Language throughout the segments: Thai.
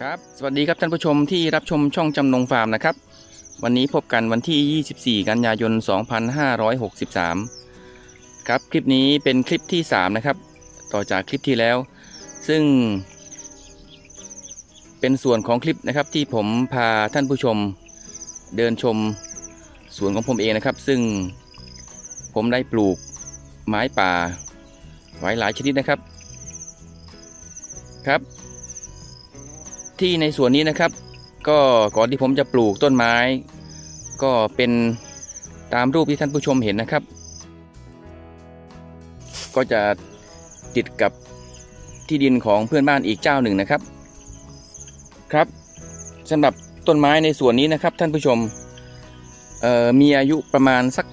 ครับสวัสดีครับท่านผู้ชมที่รับชมช่องจำนงฟาร์มนะครับวันนี้พบกันวันที่24กันยายน2563ครับคลิปนี้เป็นคลิปที่3นะครับต่อจากคลิปที่แล้วซึ่งเป็นส่วนของคลิปนะครับที่ผมพาท่านผู้ชมเดินชมสวนของผมเองนะครับซึ่งผมได้ปลูกไม้ป่าไว้หลายชนิดนะครับที่ในสวนนี้นะครับก็ก่อนที่ผมจะปลูกต้นไม้ก็เป็นตามรูปที่ท่านผู้ชมเห็นนะครับก็จะติดกับที่ดินของเพื่อนบ้านอีกเจ้าหนึ่งนะครับสำหรับต้นไม้ในสวนนี้นะครับท่านผู้ชมมีอายุประมาณสัก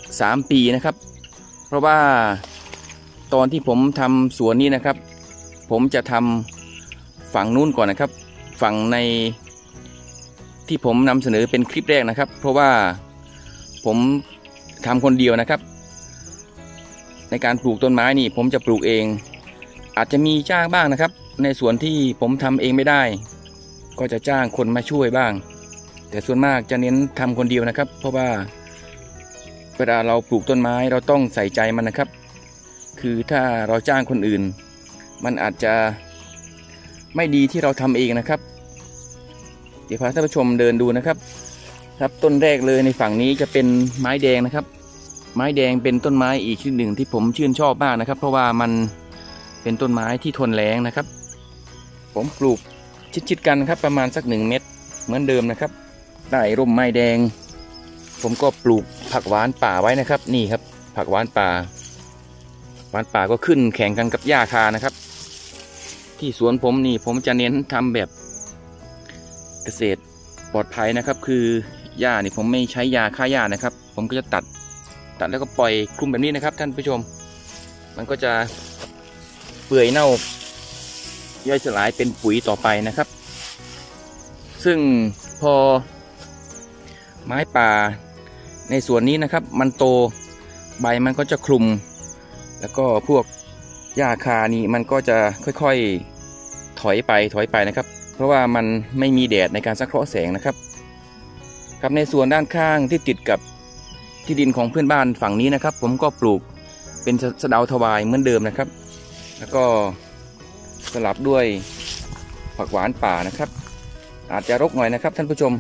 3 ปีนะครับเพราะว่าตอนที่ผมทำสวนนี้นะครับผมจะทำฝั่งนู้นก่อนนะครับฝั่งในที่ผมนำเสนอเป็นคลิปแรกนะครับเพราะว่าผมทำคนเดียวนะครับในการปลูกต้นไม้นี่ผมจะปลูกเองอาจจะมีจ้างบ้างนะครับในส่วนที่ผมทำเองไม่ได้ก็จะจ้างคนมาช่วยบ้างแต่ส่วนมากจะเน้นทำคนเดียวนะครับเพราะว่าเวลาเราปลูกต้นไม้เราต้องใส่ใจมันนะครับคือถ้าเราจ้างคนอื่นมันอาจจะไม่ดีที่เราทำเองนะครับเดี๋ยวพาท่านผู้ชมเดินดูนะครับต้นแรกเลยในฝั่งนี้จะเป็นไม้แดงนะครับไม้แดงเป็นต้นไม้อีกชนิดหนึ่งที่ผมชื่นชอบมากนะครับเพราะว่ามันเป็นต้นไม้ที่ทนแล้งนะครับผมปลูกชิดๆกันครับประมาณสัก1 เมตรเหมือนเดิมนะครับใต้ร่มไม้แดงผมก็ปลูกผักหวานป่าไว้นะครับนี่ครับผักหวานป่าก็ขึ้นแข่งกันกับหญ้าคานะครับที่สวนผมนี่ผมจะเน้นทำแบบเกษตรปลอดภัยนะครับคือหญ้านี่ผมไม่ใช้ยาฆ่าหญ้านะครับผมก็จะตัดแล้วก็ปล่อยคลุมแบบนี้นะครับท่านผู้ชมมันก็จะเปื่อยเน่าย่อยสลายเป็นปุ๋ยต่อไปนะครับซึ่งพอไม้ป่าในสวนนี้นะครับมันโตใบมันก็จะคลุมแล้วก็พวกหญ้าคานี่มันก็จะค่อยๆถอยไปนะครับเพราะว่ามันไม่มีแดดในการสังเคราะห์แสงนะครับในส่วนด้านข้างที่ติดกับที่ดินของเพื่อนบ้านฝั่งนี้นะครับผมก็ปลูกเป็นสะเดาทวายเหมือนเดิมนะครับแล้วก็สลับด้วยผักหวานป่านะครับอาจจะรกหน่อยนะครับท่านผู้ชม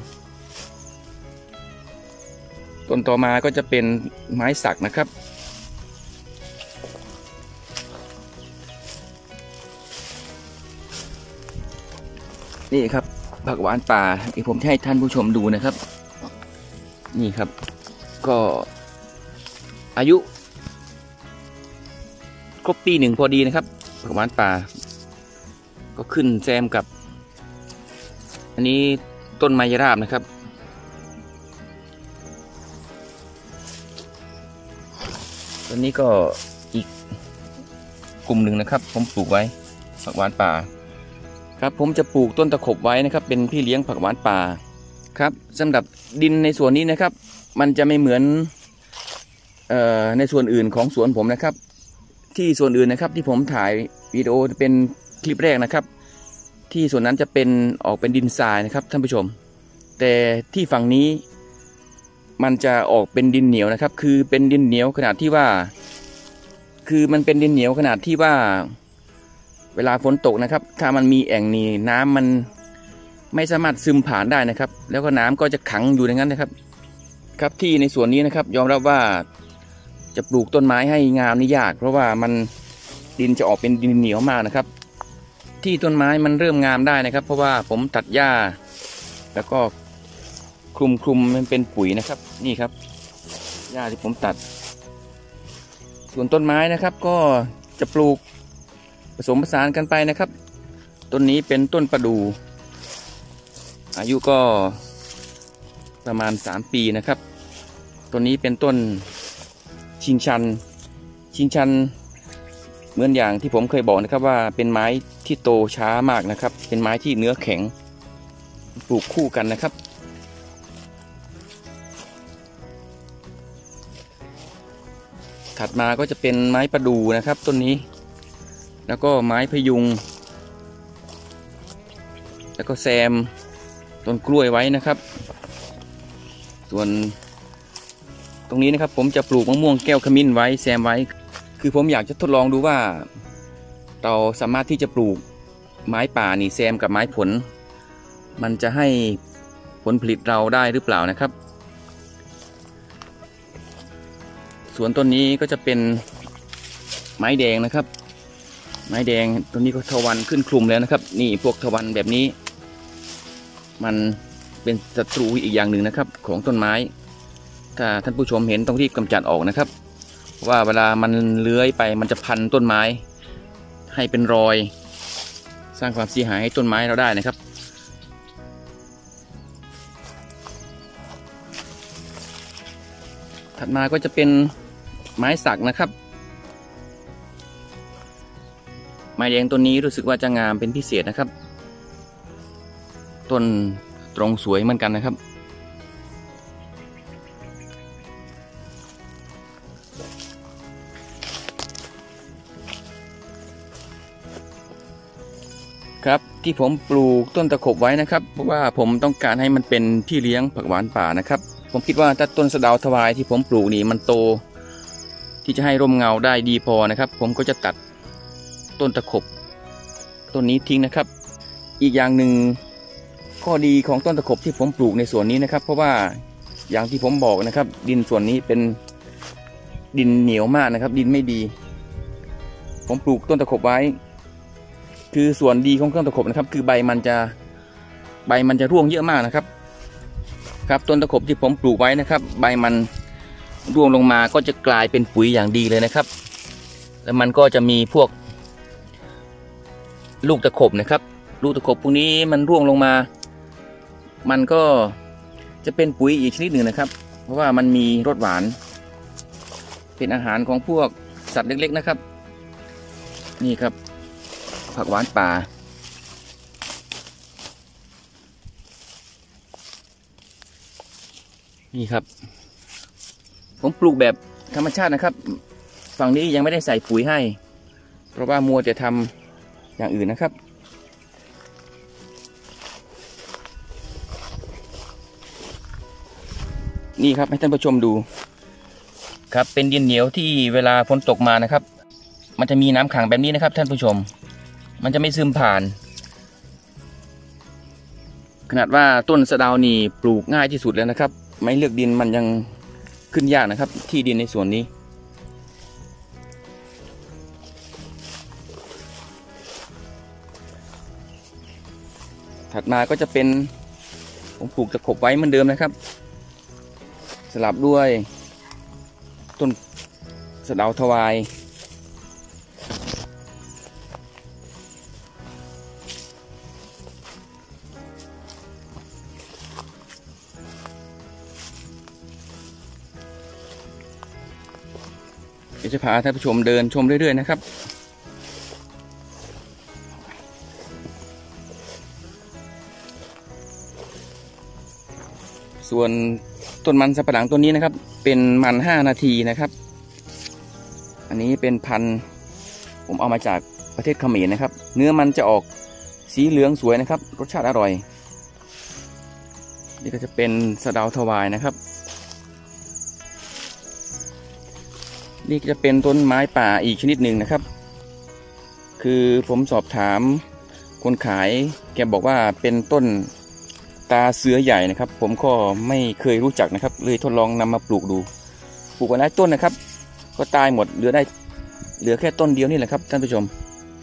ต้นต่อมาก็จะเป็นไม้สักนะครับนี่ครับผักหวานป่าที่ผมให้ท่านผู้ชมดูนะครับนี่ครับก็อายุครบปี1พอดีนะครับผักหวานป่าก็ขึ้นแซมกับอันนี้ต้นไม้ยราบนะครับต้นนี้ก็อีกกลุ่มหนึ่งนะครับผมปลูกไว้ผักหวานป่าครับผมจะปลูกต้นตะขบไว้นะครับเป็นพี่เลี้ยงผักหวานป่าครับสำหรับดินในส่วนนี้นะครับมันจะไม่เหมือนในส่วนอื่นของสวนผมนะครับที่ส่วนอื่นนะครับที่ผมถ่ายวิดีโอเป็นคลิปแรกนะครับที่ส่วนนั้นจะเป็นออกเป็นดินทรายนะครับท่านผู้ชมแต่ที่ฝั่งนี้มันจะออกเป็นดินเหนียวนะครับคือเป็นดินเหนียวขนาดที่ว่ามันเป็นดินเหนียวขนาดที่ว่าเวลาฝนตกนะครับถ้ามันมีแอ่งนี่น้ำมันไม่สามารถซึมผ่านได้นะครับแล้วก็น้ำก็จะขังอยู่อย่างนั้นนะครับที่ในส่วนนี้นะครับยอมรับว่าจะปลูกต้นไม้ให้งามนี่ยากเพราะว่ามันดินจะออกเป็นดินเหนียวมากนะครับที่ต้นไม้มันเริ่มงามได้นะครับเพราะว่าผมตัดหญ้าแล้วก็คลุมมันเป็นปุ๋ยนะครับนี่ครับหญ้าที่ผมตัดส่วนต้นไม้นะครับก็จะปลูกผสมผสานกันไปนะครับต้นนี้เป็นต้นประดู่อายุก็ประมาณ3 ปีนะครับต้นนี้เป็นต้นชิงชันเหมือนอย่างที่ผมเคยบอกนะครับว่าเป็นไม้ที่โตช้ามากนะครับเป็นไม้ที่เนื้อแข็งปลูกคู่กันนะครับถัดมาก็จะเป็นไม้ประดู่นะครับต้นนี้แล้วก็ไม้พยุงแล้วก็แซมต้นกล้วยไว้นะครับส่วนตรงนี้นะครับผมจะปลูกมะม่วงแก้วขมิ้นไว้แซมไว้คือผมอยากจะทดลองดูว่าเราสามารถที่จะปลูกไม้ป่านี่แซมกับไม้ผลมันจะให้ผลผลิตเราได้หรือเปล่านะครับส่วนต้นนี้ก็จะเป็นไม้แดงนะครับไม้แดงต้นนี้ก็ทวันขึ้นคลุมแล้วนะครับนี่พวกทวันแบบนี้มันเป็นศัตรูอีกอย่างหนึ่งนะครับของต้นไม้ถ้าท่านผู้ชมเห็นต้องรีบกำจัดออกนะครับว่าเวลามันเลื้อยไปมันจะพันต้นไม้ให้เป็นรอยสร้างความเสียหายให้ต้นไม้เราได้นะครับถัดมาก็จะเป็นไม้สักนะครับไม้แดงต้นนี้รู้สึกว่าจะงามเป็นพิเศษนะครับต้นตรงสวยเหมือนกันนะครับครับที่ผมปลูกต้นตะขบไว้นะครับเพราะว่าผมต้องการให้มันเป็นที่เลี้ยงผักหวานป่านะครับผมคิดว่าถ้าต้นสะเดาทวายที่ผมปลูกนี่มันโตที่จะให้ร่มเงาได้ดีพอนะครับผมก็จะตัดต้นตะขบต้นนี้ทิ้งนะครับอีกอย่างหนึ่งข้อดีของต้นตะขบที่ผมปลูกในส่วนนี้นะครับเพราะว่าอย่างที่ผมบอกนะครับดินส่วนนี้เป็นดินเหนียวมากนะครับดินไม่ดีผมปลูกต้นตะขบไว้คือส่วนดีของต้นตะขบนะครับคือใบมันจะร่วงเยอะมากนะครับครับต้นตะขบที่ผมปลูกไว้นะครับใบมันร่วงลงมาก็จะกลายเป็นปุ๋ยอย่างดีเลยนะครับแล้วมันก็จะมีพวกลูกตะขบนะครับลูกตะขบพวกนี้มันร่วงลงมามันก็จะเป็นปุ๋ยอีกชนิดหนึ่งนะครับเพราะว่ามันมีรสหวานเป็นอาหารของพวกสัตว์เล็กๆนะครับนี่ครับผักหวานป่านี่ครับผมปลูกแบบธรรมชาตินะครับฝั่งนี้ยังไม่ได้ใส่ปุ๋ยให้เพราะว่ามัวจะทำอย่างอื่นนะครับนี่ครับให้ท่านผู้ชมดูครับเป็นดินเหนียวที่เวลาฝนตกมานะครับมันจะมีน้ำขังแบบนี้นะครับท่านผู้ชมมันจะไม่ซึมผ่านขนาดว่าต้นสะเดานี่ปลูกง่ายที่สุดแล้วนะครับไม่เลือกดินมันยังขึ้นยากนะครับที่ดินในส่วนนี้ถัดมาก็จะเป็นผมปลูกตะขบไว้เหมือนเดิมนะครับสลับด้วยต้นสะเดาทวายเดี๋ยวจะพาท่านผู้ชมเดินชมเรื่อยๆนะครับส่วนต้นมันสับปะหลังต้นนี้นะครับเป็นมัน5 นาทีนะครับอันนี้เป็นพันธุ์ผมเอามาจากประเทศเขมรนะครับเนื้อมันจะออกสีเหลืองสวยนะครับรสชาติอร่อยนี่ก็จะเป็นสะเดาทวายนะครับนี่จะเป็นต้นไม้ป่าอีกชนิดหนึ่งนะครับคือผมสอบถามคนขายแกบอกว่าเป็นต้นตาเสือใหญ่นะครับผมก็ไม่เคยรู้จักนะครับเลยทดลองนำมาปลูกดูปลูกไว้หลายต้นนะครับก็ตายหมดเหลือแค่ต้นเดียวนี่แหละครับท่านผู้ชม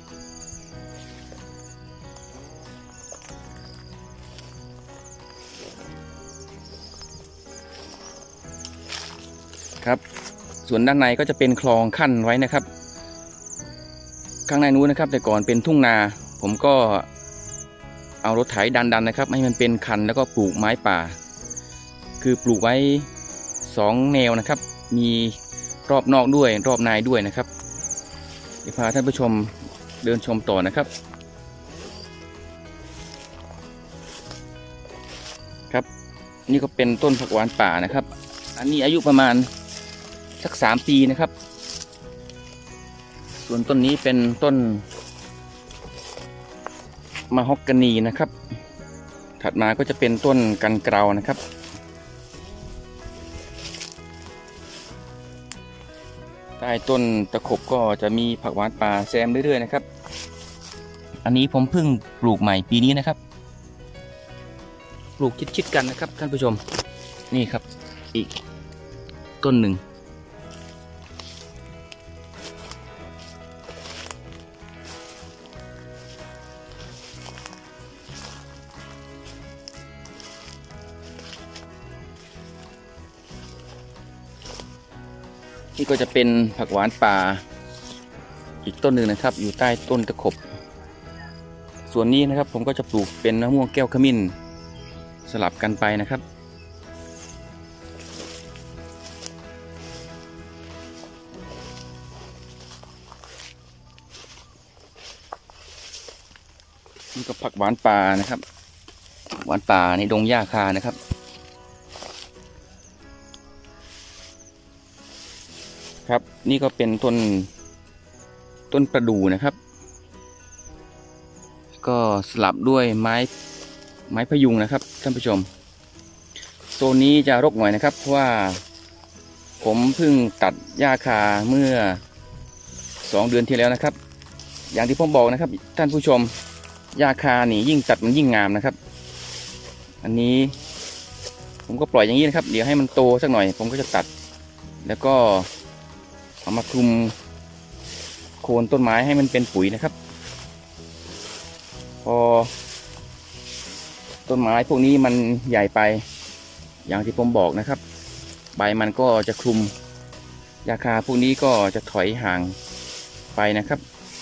ครับส่วนด้านในก็จะเป็นคลองขั้นไว้นะครับข้างในนู้นนะครับแต่ก่อนเป็นทุ่งนาผมก็เอารถไถดันนะครับให้มันเป็นคันแล้วก็ปลูกไม้ป่าคือปลูกไว้2 แนวนะครับมีรอบนอกด้วยรอบในด้วยนะครับเดี๋ยวพาท่านผู้ชมเดินชมต่อนะครับครับนี่ก็เป็นต้นผักหวานป่านะครับอันนี้อายุประมาณสัก3 ปีนะครับส่วนต้นนี้เป็นต้นมะฮอกกานีนะครับถัดมาก็จะเป็นต้นกันเกลานะครับใต้ต้นตะขบก็จะมีผักหวานป่าแซมเรื่อยๆนะครับอันนี้ผมเพิ่งปลูกใหม่ปีนี้นะครับปลูกชิดๆกันนะครับท่านผู้ชมนี่ครับอีกต้นหนึ่งนี่ก็จะเป็นผักหวานป่าอีกต้นหนึ่งนะครับอยู่ใต้ต้นตะขบส่วนนี้นะครับผมก็จะปลูกเป็นมะม่วงแก้วขมิ้นสลับกันไปนะครับนี่ก็ผักหวานป่านะครับหวานป่าในดงหญ้าคานะครับครับนี่ก็เป็นต้นประดู่นะครับก็สลับด้วยไม้พยุงนะครับท่านผู้ชมโซนนี้จะรกหน่อยนะครับเพราะว่าผมเพิ่งตัดหญ้าคาเมื่อ2 เดือนที่แล้วนะครับอย่างที่ผมบอกนะครับท่านผู้ชมหญ้าคานี่ยิ่งตัดมันยิ่งงามนะครับอันนี้ผมก็ปล่อยอย่างนี้นะครับเดี๋ยวให้มันโตสักหน่อยผมก็จะตัดแล้วก็เอามาคลุมโคนต้นไม้ให้มันเป็นปุ๋ยนะครับพอต้นไม้พวกนี้มันใหญ่ไปอย่างที่ผมบอกนะครับใบมันก็จะคลุมหญ้าคาพวกนี้ก็จะถอยห่างไปนะครับ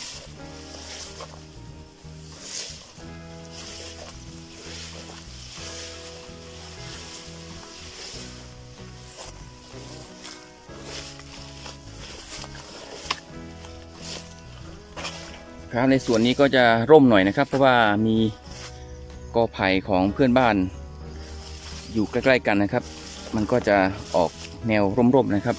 ครับในส่วนนี้ก็จะร่มหน่อยนะครับเพราะว่ามีกอไผ่ของเพื่อนบ้านอยู่ใกล้ๆกันนะครับมันก็จะออกแนวร่มๆนะครับ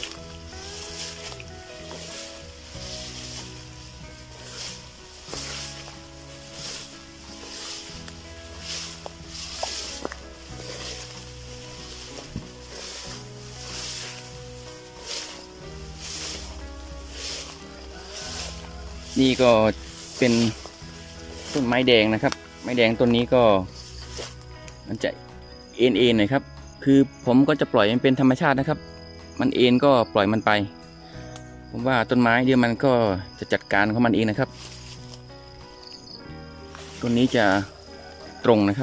นี่ก็เป็นต้นไม้แดงนะครับไม้แดงต้นนี้ก็มันจะเอ็นหน่อยครับคือผมก็จะปล่อยมันเป็นธรรมชาตินะครับมันเอ็นก็ปล่อยมันไปผมว่าต้นไม้เดี๋ยวมันก็จะจัดการของมันเองนะครับต้นนี้จะตรงนะครับ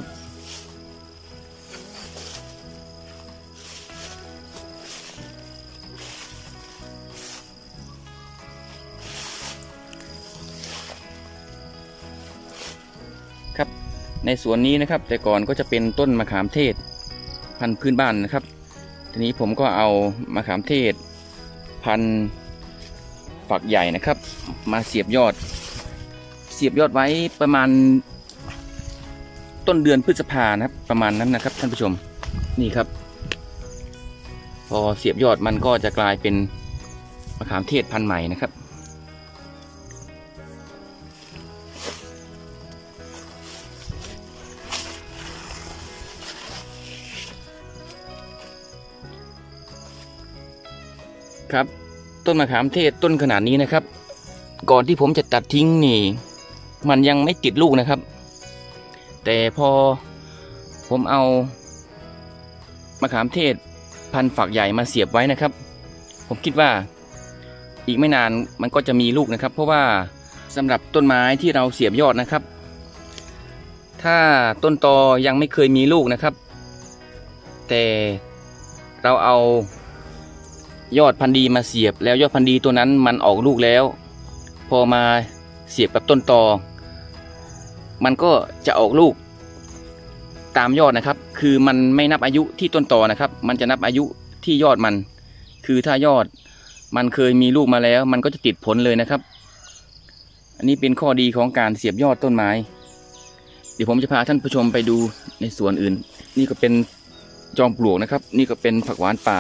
ครับในสวนนี้นะครับแต่ก่อนก็จะเป็นต้นมะขามเทศพันธุ์พื้นบ้านนะครับทีนี้ผมก็เอามะขามเทศพันธุ์ฝักใหญ่นะครับมาเสียบยอดไว้ประมาณต้นเดือนพฤษภานะครับประมาณนั้นนะครับท่านผู้ชมนี่ครับพอเสียบยอดมันก็จะกลายเป็นมะขามเทศพันธุ์ใหม่นะครับครับต้นมะขามเทศต้นขนาดนี้นะครับก่อนที่ผมจะตัดทิ้งนี่มันยังไม่ติดลูกนะครับแต่พอผมเอามะขามเทศพันธุ์ฝักใหญ่มาเสียบไว้นะครับผมคิดว่าอีกไม่นานมันก็จะมีลูกนะครับเพราะว่าสำหรับต้นไม้ที่เราเสียบยอดนะครับถ้าต้นตอยังไม่เคยมีลูกนะครับแต่เราเอายอดพันธุ์ดีมาเสียบแล้วยอดพันธุ์ดีตัวนั้นมันออกลูกแล้วพอมาเสียบกับต้นตอมันก็จะออกลูกตามยอดนะครับคือมันไม่นับอายุที่ต้นตอนะครับมันจะนับอายุที่ยอดมันคือถ้ายอดมันเคยมีลูกมาแล้วมันก็จะติดผลเลยนะครับอันนี้เป็นข้อดีของการเสียบยอดต้นไม้เดี๋ยวผมจะพาท่านผู้ชมไปดูในสวนอื่นนี่ก็เป็นจอมปลวกนะครับนี่ก็เป็นผักหวานป่า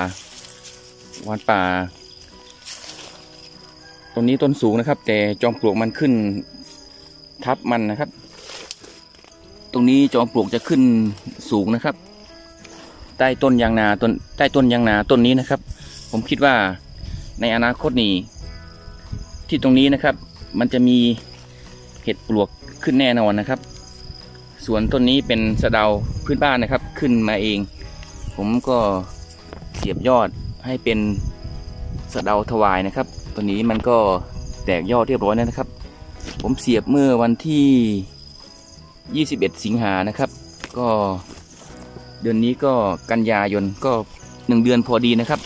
ต้นนี้ต้นสูงนะครับแต่จอมปลวกมันขึ้นทับมันนะครับตรงนี้จอมปลวกจะขึ้นสูงนะครับใต้ต้นยางนาต้นนี้นะครับผมคิดว่าในอนาคตนี้ที่ตรงนี้นะครับมันจะมีเห็ดปลวกขึ้นแน่นอนนะครับส่วนต้นนี้เป็นสะเดาพื้นบ้านนะครับขึ้นมาเองผมก็เสียบยอดให้เป็นสะเดาถวายนะครับตัวนี้มันก็แตกยอดเรียบร้อยแล้วนะครับผมเสียบเมื่อวันที่21สิงหานะครับก็เดือนนี้ก็กันยายนก็1 เดือนพอดีนะครับ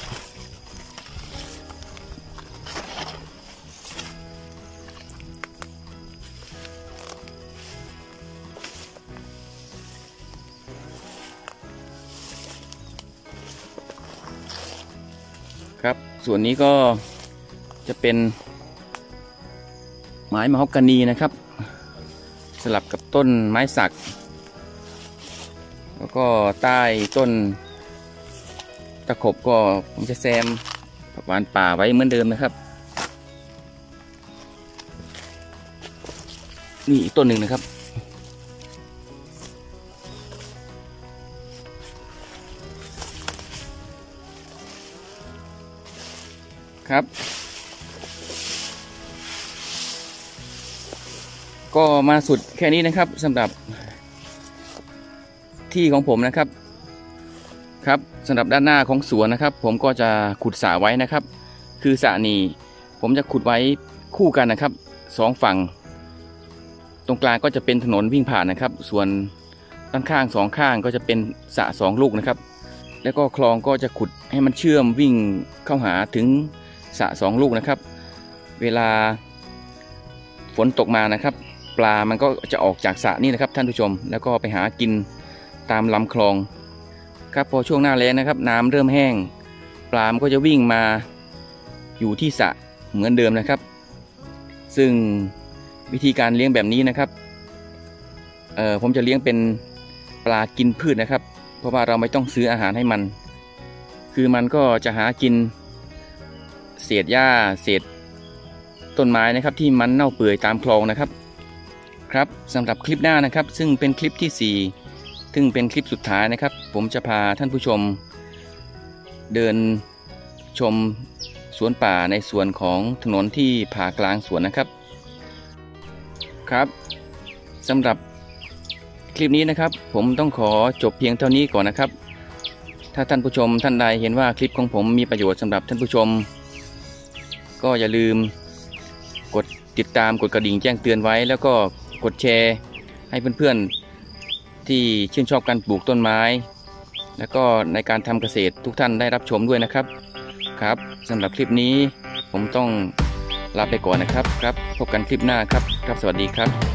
ครับส่วนนี้ก็จะเป็นไม้มะฮอกกานีนะครับสลับกับต้นไม้สักแล้วก็ใต้ต้นตะขบก็ผมจะแซมผักหวานป่าไว้เหมือนเดิมนะครับนี่อีกต้นหนึ่งนะครับครับก็มาสุดแค่นี้นะครับสำหรับที่ของผมนะครับครับสำหรับด้านหน้าของสวนนะครับผมก็จะขุดสระไว้นะครับคือสระนี้ผมจะขุดไว้คู่กันนะครับ2 ฝั่งตรงกลางก็จะเป็นถนนวิ่งผ่านนะครับส่วนด้านข้าง2 ข้างก็จะเป็นสระ2 ลูกนะครับแล้วก็คลองก็จะขุดให้มันเชื่อมวิ่งเข้าหาถึงสระ2 ลูกนะครับเวลาฝนตกมานะครับปลามันก็จะออกจากสระนี่นะครับท่านผู้ชมแล้วก็ไปหากินตามลำคลองครับพอช่วงหน้าแล้งนะครับน้ำเริ่มแห้งปลามันก็จะวิ่งมาอยู่ที่สระเหมือนเดิมนะครับซึ่งวิธีการเลี้ยงแบบนี้นะครับผมจะเลี้ยงเป็นปลากินพืชนะครับเพราะว่าเราไม่ต้องซื้ออาหารให้มันคือมันก็จะหากินเศษหญ้าเศษต้นไม้นะครับที่มันเน่าเปื่อยตามคลองนะครับครับสำหรับคลิปหน้านะครับซึ่งเป็นคลิปที่4ซึ่งเป็นคลิปสุดท้ายนะครับผมจะพาท่านผู้ชมเดินชมสวนป่าในส่วนของถนนที่ผ่ากลางสวนนะครับครับสำหรับคลิปนี้นะครับผมต้องขอจบเพียงเท่านี้ก่อนนะครับถ้าท่านผู้ชมท่านใดเห็นว่าคลิปของผมมีประโยชน์สำหรับท่านผู้ชมก็อย่าลืมกดติดตามกดกระดิ่งแจ้งเตือนไว้แล้วก็กดแชร์ให้เพื่อนๆที่ชื่นชอบการปลูกต้นไม้แล้วก็ในการทำเกษตรทุกท่านได้รับชมด้วยนะครับครับสำหรับคลิปนี้ผมต้องลาไปก่อนนะครับพบกันคลิปหน้าครับสวัสดีครับ